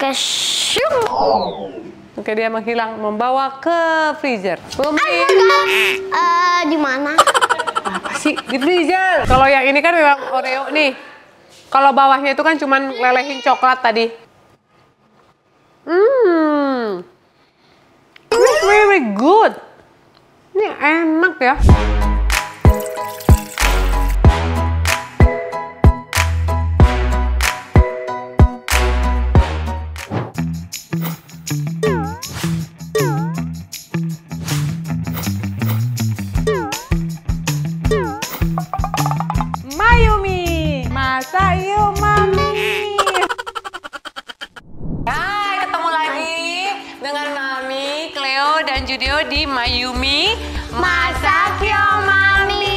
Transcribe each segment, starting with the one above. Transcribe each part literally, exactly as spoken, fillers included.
Oke, syung. Oke, dia menghilang, membawa ke freezer. Belum Eh, di mana? apa sih di freezer? Kalau yang ini kan memang Oreo nih. Kalau bawahnya itu kan cuman lelehin coklat tadi. Hmm, it's very good. Ini enak ya. Mayumi, masa yuk Mami. Hai, ketemu lagi dengan Mami, Cleo, dan Judio di Mayumi Masak Yuk Mami.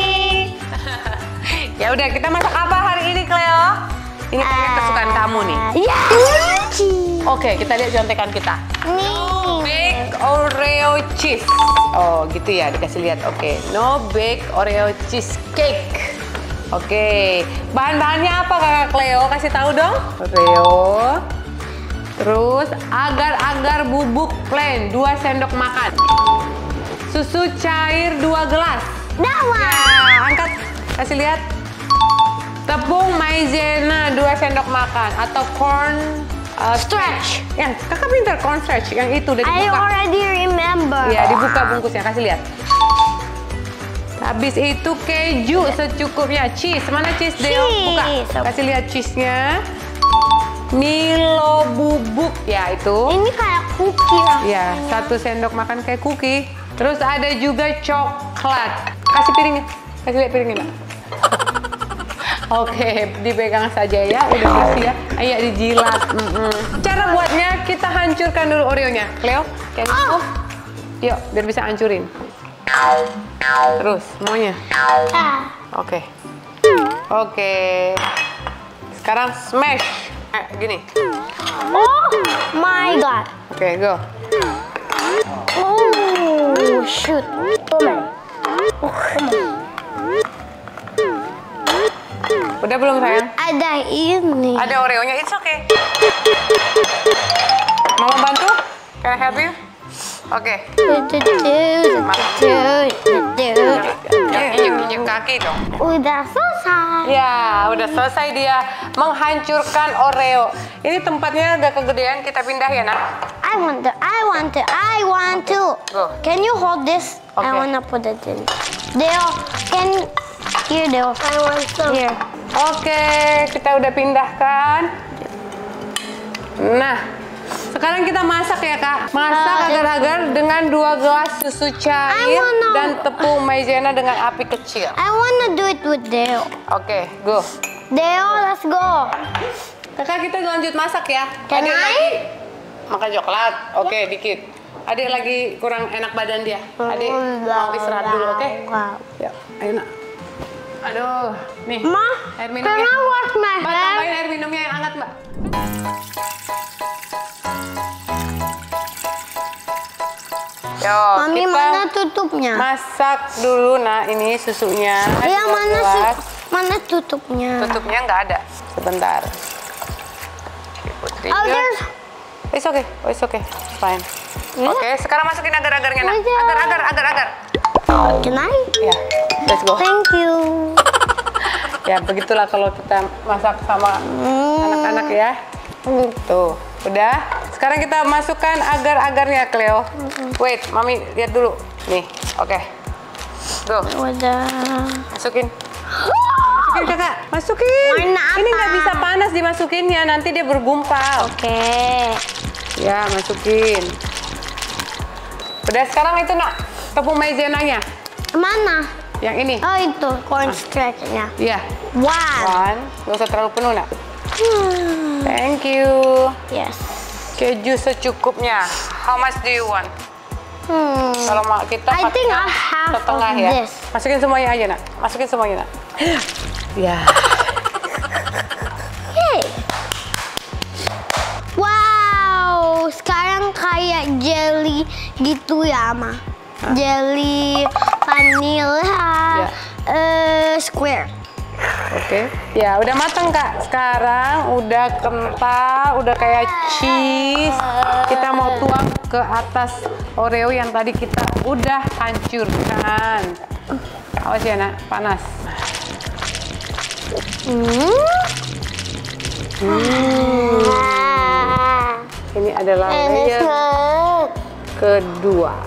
Ya udah, kita masak apa hari ini, Cleo? Ini kayaknya kesukaan kamu nih. Ya. Oke, kita lihat contekan kita. Nih. Bake Oreo cheese. Oh, gitu ya, dikasih lihat. Oke, no bake Oreo cheesecake. Oke, bahan-bahannya apa Kakak Cleo? Kasih tahu dong. Oreo. Terus agar-agar bubuk plain dua sendok makan. Susu cair dua gelas. Dawa. Ya, angkat. Kasih lihat. Tepung maizena dua sendok makan atau corn uh, stretch. Yang Kakak pintar corn stretch yang itu udah I dibuka. already remember. Ya, dibuka bungkusnya. Kasih lihat. Habis itu keju secukupnya. Cheese, mana cheese Deo? Buka. Kasih lihat cheese-nya. Milo bubuk ya itu. Ini kayak cookie rasanya. Ya, satu sendok makan kayak cookie. Terus ada juga coklat. Kasih piringnya. Kasih lihat piringnya, Mbak. Oke, dipegang saja ya. Udah bersih ya. Ayo dijilat. Mm -mm. Cara buatnya kita hancurkan dulu Oreonya. Cleo, can you move? Yuk, biar bisa hancurin. Terus semuanya. Ah. Oke. Oke. Sekarang smash. Eh, gini. Oh my god. Oke, go. Oh shoot. Udah belum sayang? Ada ini. Ada Oreonya, it's okay. Mama bantu? Can I help you? Oke. Injek-injek kaki dong. Udah selesai. Ya, udah selesai dia menghancurkan Oreo. Ini tempatnya agak kegedean, kita pindah ya, Nak? I want to, I want to, I want to. Go. Can you hold this? Okay. I wanna put it in. Deo, can here Deo. I want to. Here. Oke, kita udah pindahkan. Nah, sekarang kita masak ya, Kak. Masak Uh, agar-agar dengan dua gelas susu cair wanna- dan tepung maizena dengan api kecil. I wanna do it with Deo. Oke, go. Deo, let's go. Kakak, kita lanjut masak ya. Can Adik I? lagi makan coklat. Oke, dikit. Adik lagi kurang enak badan dia. Adik mau istirahat dulu, oke? Ya, ayo Nak. Aduh, nih. Ma, air can minumnya. I wash my Mbak, hair? tambahin air minumnya yang hangat, Mbak. Yo, Mami, kita mana tutupnya? masak dulu, nah ini susunya. Iya, dua mana gelas. su- mana tutupnya? Tutupnya nggak ada. Sebentar. Oke, Putri. Oh, there's It's okay, oh, it's okay, it's fine. Oke, sekarang masukin agar-agarnya, Nak. Aja. Agar-agar, agar-agar. Can I? Ya, let's go. Thank you. Ya, begitulah kalau kita masak sama Hmm. anak-anak ya. Tuh, udah. Sekarang kita masukkan agar-agarnya, Cleo. Wait, Mami lihat dulu. Nih, oke. Go, Udah. masukin. Masukin, Kakak. Masukin. Warna apa? Ini nggak bisa panas dimasukinnya, nanti dia bergumpal. Oke. Ya, masukin. Udah, sekarang itu, Nak. Tepung maizenanya. Mana? Yang ini. Oh, itu corn stretch-nya. Iya. One. One. Nggak usah terlalu penuh, Nak. Hmm. Thank you. Yes. Keju secukupnya. How much do you want? Hmm. Kalau ma- kita I think pakainya I have setengah of ya. this. Masukin semuanya aja, Nak. Masukin semuanya, Nak. Ya. Hey. Wow, sekarang kayak jelly gitu ya, Ma. Jelly vanilla Ya. eh, square. Oke. Oke, ya udah matang Kak. Sekarang udah kental, udah kayak cheese. Kita mau tuang ke atas Oreo yang tadi kita udah hancurkan. Awas ya nak, panas. Hmm. Hmm. Ini adalah layer kedua.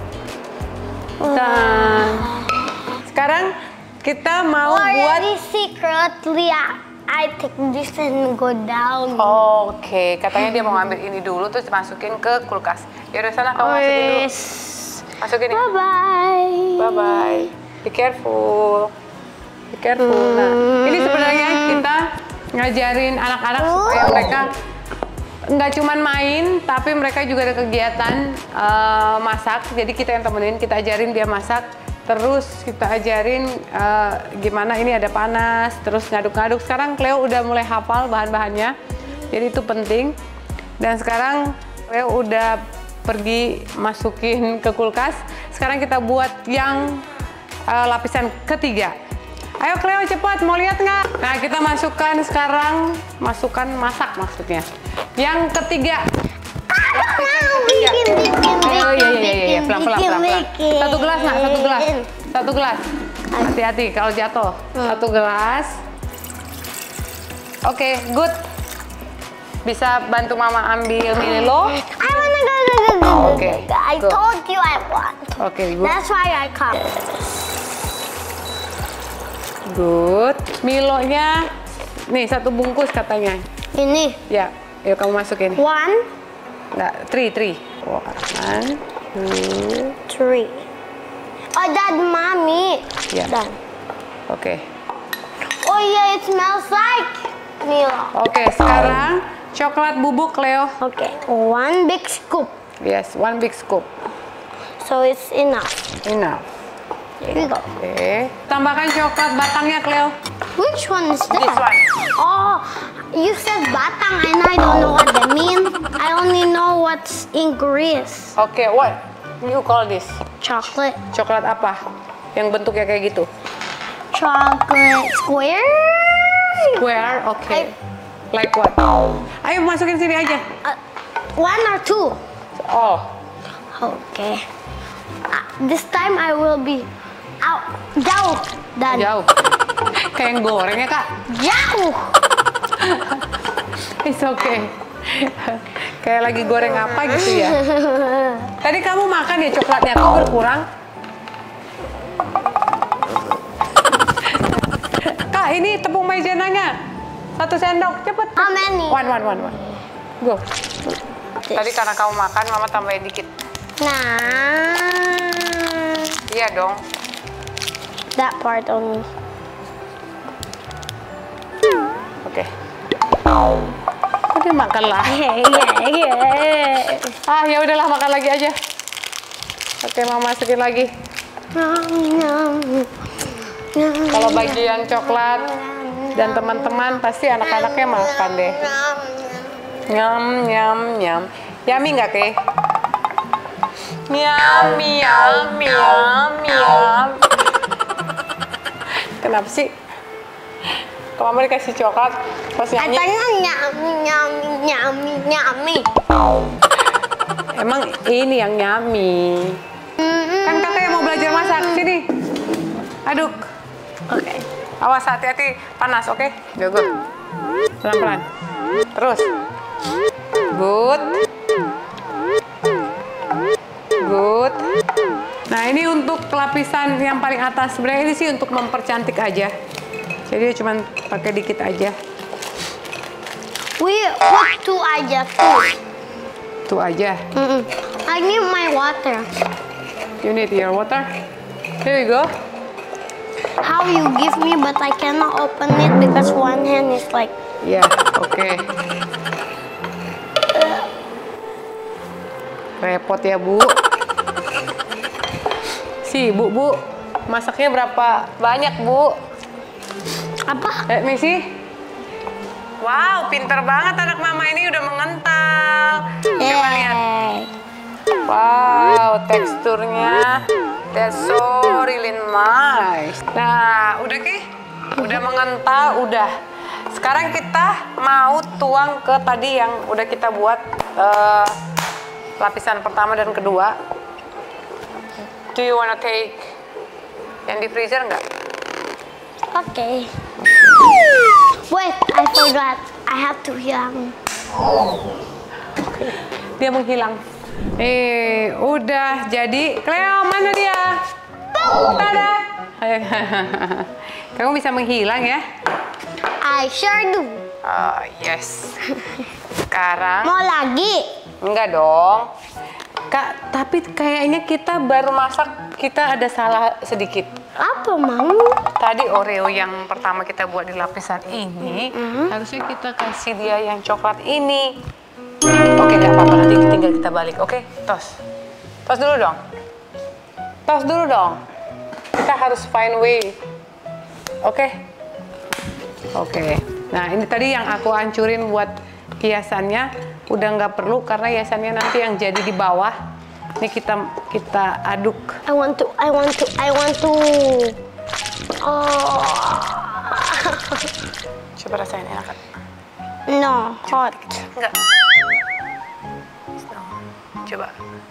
Dan sekarang kita mau buat Already secretly I take this and go down. Oh, oke, okay. Katanya dia mau ngambil ini dulu terus masukin ke kulkas. Ya udah sana kamu masukin dulu. Masukin ini. Bye bye. Bye bye. Be careful. Be careful. Nah, ini sebenarnya kita ngajarin anak-anak supaya mereka nggak cuman main, tapi mereka juga ada kegiatan uh, masak. Jadi kita yang temenin, kita ajarin dia masak. Terus kita ajarin uh, gimana ini ada panas, terus ngaduk-ngaduk. Sekarang Cleo udah mulai hafal bahan-bahannya, jadi itu penting. Dan sekarang Cleo udah pergi masukin ke kulkas. Sekarang kita buat yang uh, lapisan ketiga. Ayo Cleo cepat, mau lihat nggak? Nah kita masukkan sekarang, masukkan masak maksudnya. Yang ketiga. Bikin, bikin, Oh iya iya iya, bikin, pelan pelan bikin, pelan pelan. bikin. Satu gelas nak, satu gelas, satu gelas. Hati-hati kalau jatuh. Satu gelas. Oke, okay, good. Bisa bantu mama ambil Milo? I wanna go, go, go, go. Oke. I Go. told you I want. Oke, okay, good. That's why I come. Good. Milonya, nih satu bungkus katanya. Ini Ya, yuk kamu masukin. one, Nggak, three, three. One, two. three. Oh, that mommy. Ya. Done. Oke. Oh yeah, it smells like Milo. Oke, sekarang coklat bubuk Cleo. Okay, one big scoop. Yes, one big scoop. So it's enough. Enough. Here we go. Oke. Tambahkan coklat batangnya Cleo. Which one is that? This one. Oh, you said batang and I don't know what that means. I only know what's in Greece. Oke, what you call this? Chocolate. Coklat apa? Yang bentuknya kayak gitu? Chocolate square? Square, oke. Like what? Ayo masukin sini aja. Uh, one or two? Oh, Okay. Uh, this time I will be out. Jauh. Dan jauh. Kayak yang goreng ya kak? jauh. It's okay. Kayak lagi goreng apa gitu ya? Tadi kamu makan ya coklatnya, kok berkurang? Kak, ini tepung maizenanya. Satu sendok, cepet. How many? One, one, one, one. Go. Tadi karena kamu makan, mama tambahin dikit. Nah, Iya dong. that part only. Oke. Kok dia makan lah? Yeah, yeah, yeah. Ah, ya udahlah makan lagi aja. Oke, mama masukin lagi. Nom, nom, nom, Kalau bagi yang coklat dan teman-teman pasti anak-anaknya makan deh. nom, Nyam, nyam, nyam. Yummy nggak, Ke? Nyam, nyam, nyam, nyam. Kenapa sih? Kalau mama dikasih coklat, pas nyanyi. Katanya nyami, nyami, nyami, nyami. Emang ini yang nyami. Kan kakak yang mau belajar masak. Sini. Aduk. Oke. Awas, hati-hati. Panas, oke? Go, go. Pelan-pelan. Terus. Good. Good. Nah, ini untuk lapisan yang paling atas. Sebenarnya ini sih untuk mempercantik aja. Jadi cuma pakai dikit aja. We put two aja, two. Tuh aja. Mm-mm. I need my water. You need your water. Here we go. How you give me, but I cannot open it because one hand is like. Ya, oke. Repot ya, Bu. Si, Bu, Bu. Masaknya berapa banyak, Bu? Apa? Eh, Missy. Wow, pinter banget anak mama ini udah mengental. Coba lihat. Yay. Wow, teksturnya that's so really nice. Nah, udah Ki? Udah mengental, udah. Sekarang kita mau tuang ke tadi yang udah kita buat uh, lapisan pertama dan kedua. Do you wanna take yang di freezer nggak? Okay. Wait, I forgot. I have to hilang. Dia menghilang. Eh, udah jadi. Cleo, mana dia? Tada! Kamu bisa menghilang ya? I sure do. Oh, yes. Sekarang. Mau lagi? Enggak dong. Kak, tapi kayaknya kita baru masak, kita ada salah sedikit. Apa mau? Tadi Oreo yang pertama kita buat di lapisan ini, mm-hmm. harusnya kita kasih dia yang coklat ini. Oke, nggak apa-apa, nanti tinggal kita balik. Oke, tos. Tos dulu dong. Tos dulu dong. Kita harus find way. Oke? Oke. Nah, ini tadi yang aku hancurin buat hiasannya. Udah nggak perlu karena hiasannya nanti yang jadi di bawah. Ini kita kita aduk. I want to, I want to, I want to. Oh. Coba rasain enak kan? No, hot. Enggak. Coba.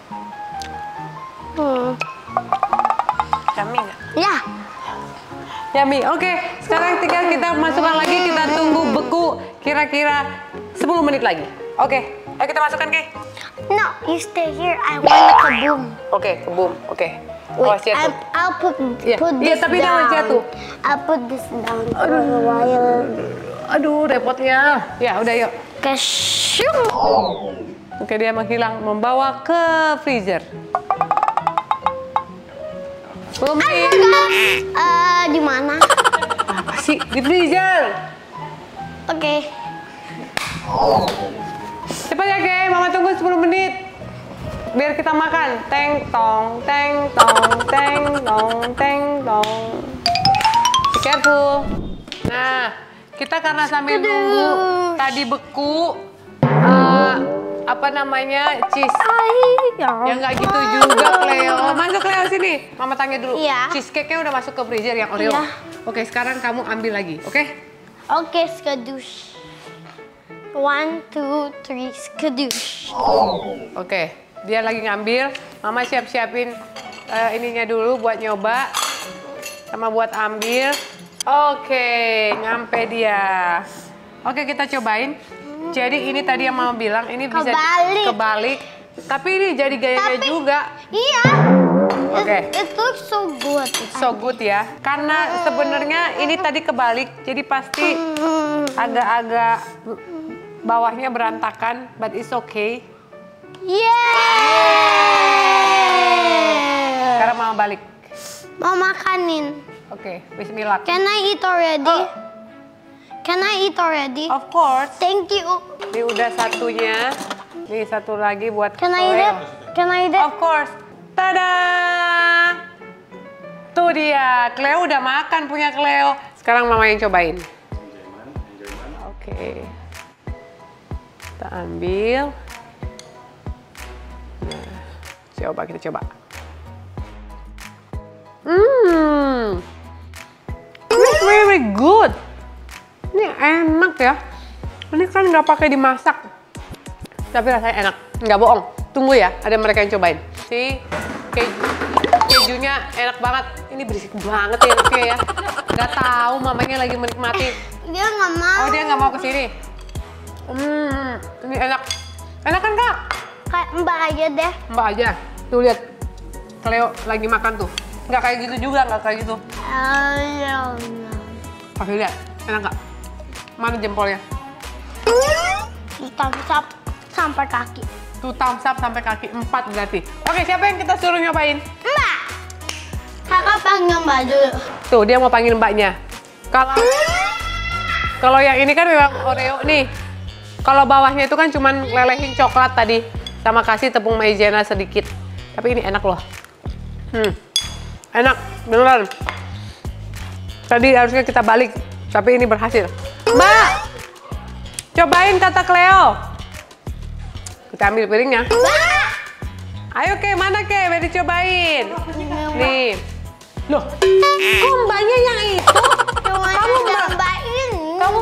Hmm. Yummy nggak? Ya. Yummy. Oke, sekarang tinggal kita masukkan lagi, kita tunggu beku kira-kira sepuluh menit lagi. Oke, ayo kita masukkan, Ki. No, you stay here. I want to kaboom. Oke, kebum. Oke. Wait, Oh, jatuh. I'll, I'll put, Iya, put iya, this tapi dia down. mau jatuh. I'll put this down for a while. Aduh, repotnya. Ya, udah yuk. Kasyum. Oke, dia menghilang, membawa ke freezer. Bumi. Eh, di mana? Apa sih? Di freezer. Oke. Cepat ya, Ge. Mama tunggu sepuluh menit. Biar kita makan. Teng tong, teng tong, teng tong, teng tong. Be careful. Nah, kita karena sambil nunggu tadi beku, uh, apa namanya, cheese. Ya nggak gitu juga, Cleo. Masuk, Cleo, sini. Mama tanya dulu. Iya. Cheesecake-nya udah masuk ke freezer yang Oreo. Iya. Oke, sekarang kamu ambil lagi, oke? Oke, skadush. One, two, three, skadush. Oke, dia lagi ngambil. Mama siap-siapin uh, ininya dulu buat nyoba. Sama buat ambil. Oke, nyampe dia. Oke, kita cobain. Jadi ini tadi yang Mama bilang, ini bisa Kebalik. kebalik. Tapi ini jadi gaya-gaya Tapi- juga. Iya. Oke. It, it looks so good. So good ya. Karena sebenarnya ini tadi kebalik. Jadi pasti Hmm. agak-agak bawahnya berantakan. But it's okay. Yeah. Sekarang Mama balik. Mau makanin. Oke, bismillah. Can I eat already? Oh. Can I eat already? Of course. Thank you. Ini udah satunya. Nih satu lagi buat Can I eat Oreo. it? Can I eat it? Of course. Tada! Tuh dia, Cleo udah makan punya Cleo. Sekarang Mama yang cobain. Oke. Kita ambil. Nah, coba kita coba. Hmm. Ini very good. Ini enak ya. Ini kan nggak pakai dimasak. Tapi rasanya enak. Nggak bohong. Tunggu ya, ada mereka yang cobain. Si keju, kejunya enak banget. Ini berisik banget ya anaknya ya. Nggak tahu mamanya lagi menikmati. Dia nggak mau. Oh, dia nggak mau kesini. Hmm, ini enak. Enak kan, Kak? Kayak Mbak aja deh. Mbak aja. Tuh lihat. Cleo lagi makan tuh. Nggak kayak gitu juga, nggak kayak gitu. Ayo. Kasih lihat. Enak nggak? Mana jempolnya? Thumbs up sampai kaki. Tuh thumbs up sampai kaki empat berarti. Oke, siapa yang kita suruh nyobain? Mbak. Kakak panggil Mbak dulu. Tuh, dia mau panggil mbaknya. Kalau kalau yang ini kan memang Oreo nih. Kalau bawahnya itu kan cuman lelehin coklat tadi. Sama kasih tepung maizena sedikit. Tapi ini enak loh. Hmm, enak, beneran. Tadi harusnya kita balik, tapi ini berhasil. Mbak, cobain kata Cleo. Kita ambil piringnya. Ayo Ke, mana Ke? Biar dicobain. Nih. Loh, kok mbaknya yang itu? Kamu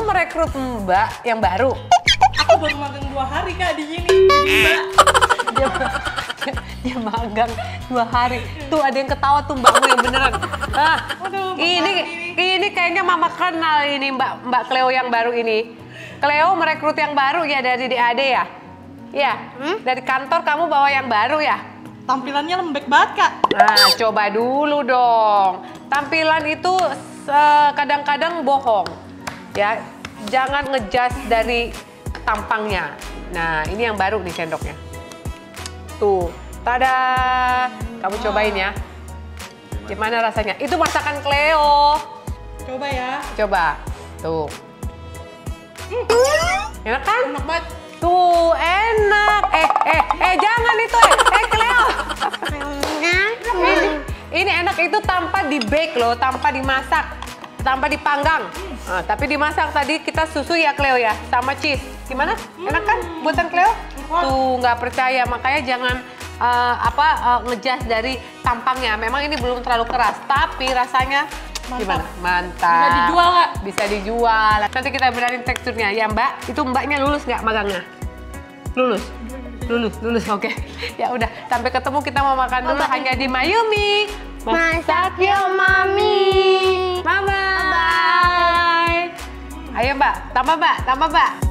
merekrut Mbak yang baru? Aku baru magang dua hari Kak di sini. Jadi Mbak. Dia, dia, dia magang dua hari. Tuh ada yang ketawa tuh mbakmu yang beneran. Ah, Aduh, ini ini kayaknya mama kenal ini Mbak Mbak Cleo yang baru ini. Cleo merekrut yang baru ya dari D A D ya? Iya. Hmm? Dari kantor kamu bawa yang baru ya? Tampilannya lembek banget Kak. Nah, coba dulu dong. Tampilan itu kadang-kadang bohong. Ya, jangan ngejudge dari tampangnya. Nah, ini yang baru nih sendoknya. Tuh, tada. Kamu cobain ya. Gimana rasanya? Itu masakan Cleo. Coba ya. Coba. Tuh. Hmm. Enak kan? Enak banget. Tuh, enak. Eh, eh, eh, jangan itu. Eh, eh Cleo. Ini, ini enak itu tanpa di-bake loh, tanpa dimasak, tanpa dipanggang. Nah, tapi dimasak tadi kita susu ya Cleo ya, sama cheese. Gimana? Enak kan buatan Cleo? Tuh, nggak percaya, makanya jangan uh, apa uh, ngejudge dari tampangnya. Memang ini belum terlalu keras, tapi rasanya Mantap. gimana? Mantap. Bisa dijual Kak? Bisa dijual. Nanti kita bedarin teksturnya ya Mbak. Itu Mbaknya lulus nggak magangnya? Lulus. Lulus, lulus, oke. Okay. Ya udah, sampai ketemu kita mau makan dulu hanya di Mayumi. Masak yuk Mami. Bye bye. Ayo Mbak, tambah Mbak, tambah Mbak.